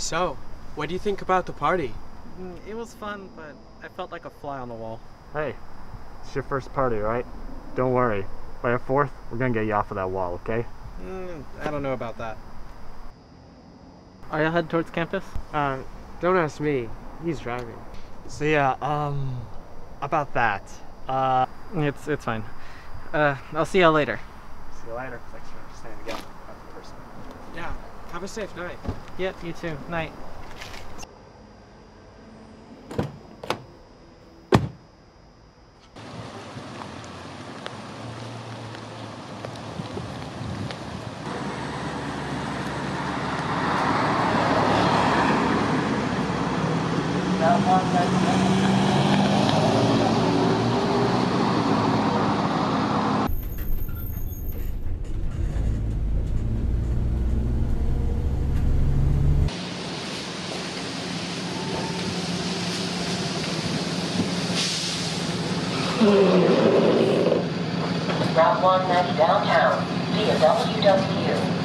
So, what do you think about the party? It was fun, but I felt like a fly on the wall. Hey, it's your first party, right? Don't worry. By our fourth, we're gonna get you off of that wall, okay? I don't know about that. Are you headed towards campus? Don't ask me. He's driving. So yeah, about that. It's fine. I'll see y'all later. See you later. Thanks for understanding again. Have a person. Yeah, have a safe night. Yep, you too. Night. Route 190 downtown via WW.